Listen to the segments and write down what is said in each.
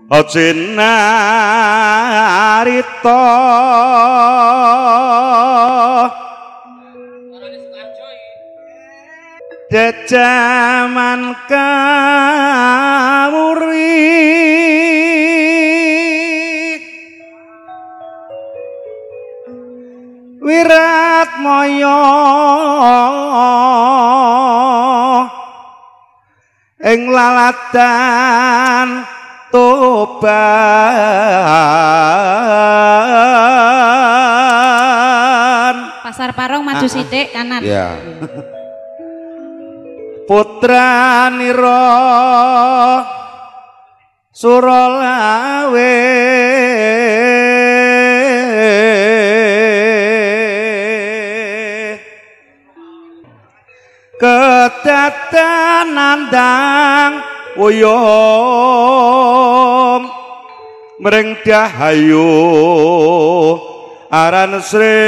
Cinarita jaman kamuri wirat moyo ing lalatan Toban Pasar Parong maju sithik kanan ya Putranira Suralawe kedatan nandang uyung mring dahayu aran Sri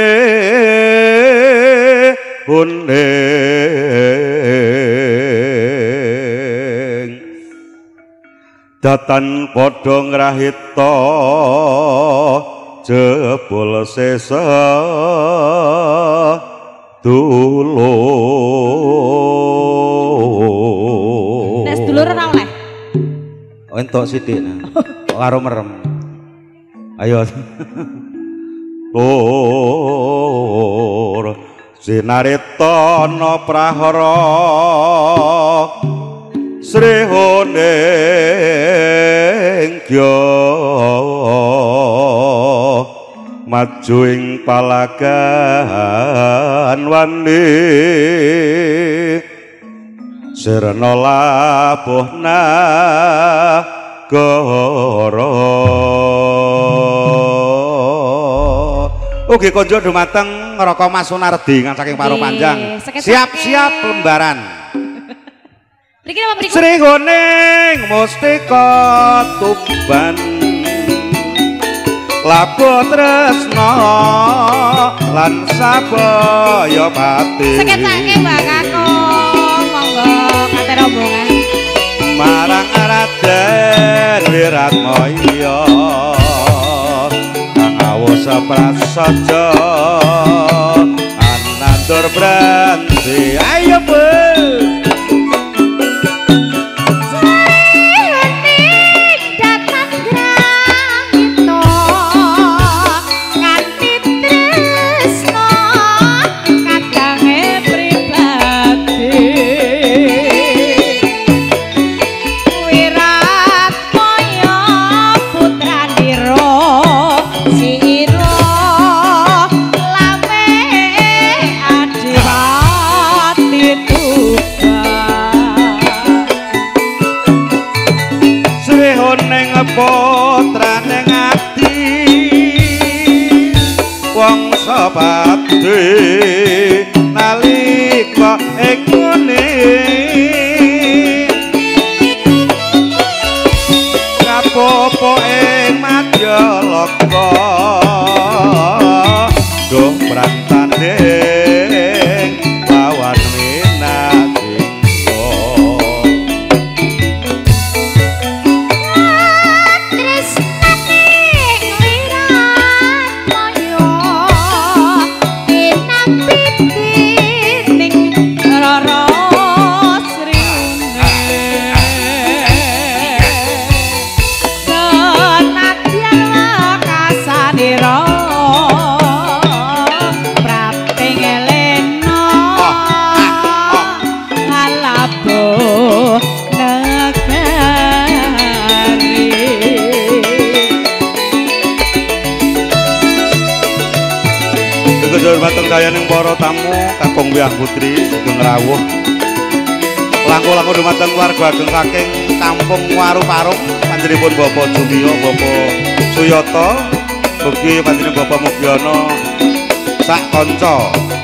Huning datan padha ngrahita jebul sesa dulur nek dulur ora oleh entuk sithik karo merem ayo Lur sinaritana prahara Sri Huning maju ing palagan wani sirna labuhna goro ugi konjo dumateng Raka Mas Sunardi kan saking Paro Panjang siap-siap lembaran mriki napa mriku Sri Huning Mustika Tuban Labuh tresna lan sabaya pati seketake Mbak Kakung monggo kate rombongan marang Raden Wiratmaya kang awus prasaja anandur branti ayo Bu putrane ngati wong sabati nalika ing ngene kapopo ing Majalaka duh prantanding lawan Bateng dayaning para tamu Kakung Wiyah Putri sugeng rawuh langkung-langkung dumateng keluarga ageng saking Kampung Waru Parung panjenenganipun Bapak Jumiyo Bapak Suyata ugi panjenengan Bapak Mugiono sak kanca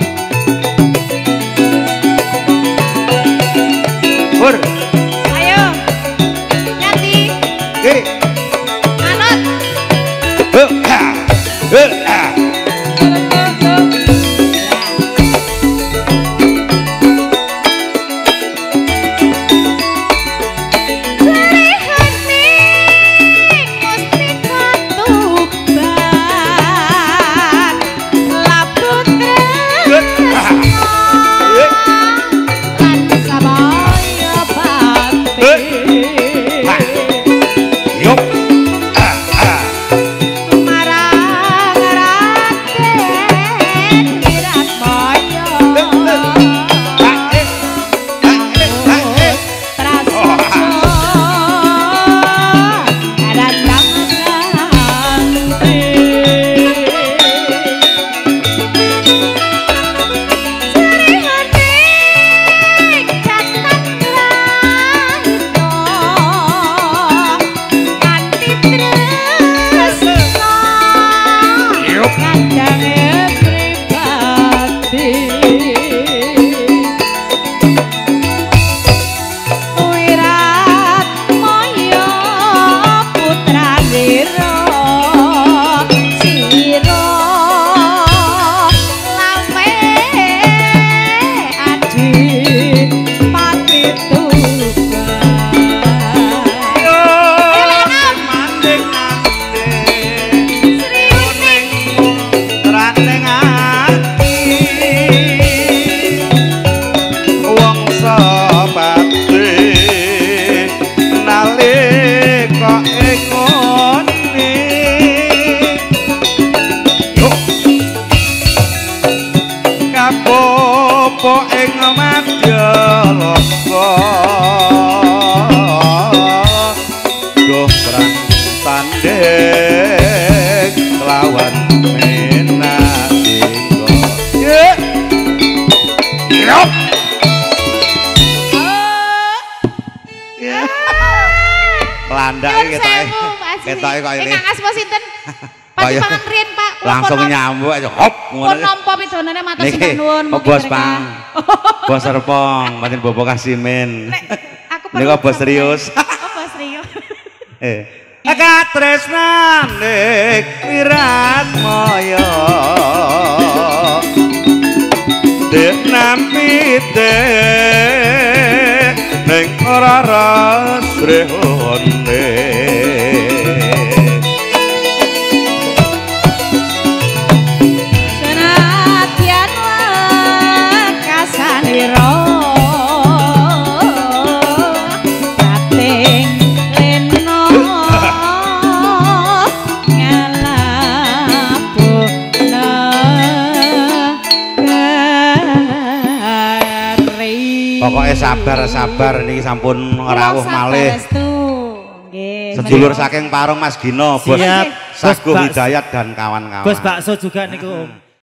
Pur ayo Yanti kiri manut Landak iki ketoke kok ini. Kang Asma sinten? Pati pangriyen Pak. Langsung nyambuk aja hop ngono. Pun nampa pidonane matur sembah nuwun. Bos Pang. Bos Serpong, pancen Bapak Kasimin. Niku bos serius. Oh bos serius. Katresnane wirat moyo dek nampite ning ora rasrehone senadyan wakasanira pokoknya sabar niki sampun rawuh malih. Sedulur saking Parung Mas Gino, Bos Saguh Hidayat dan kawan-kawan. Bos bakso juga niku.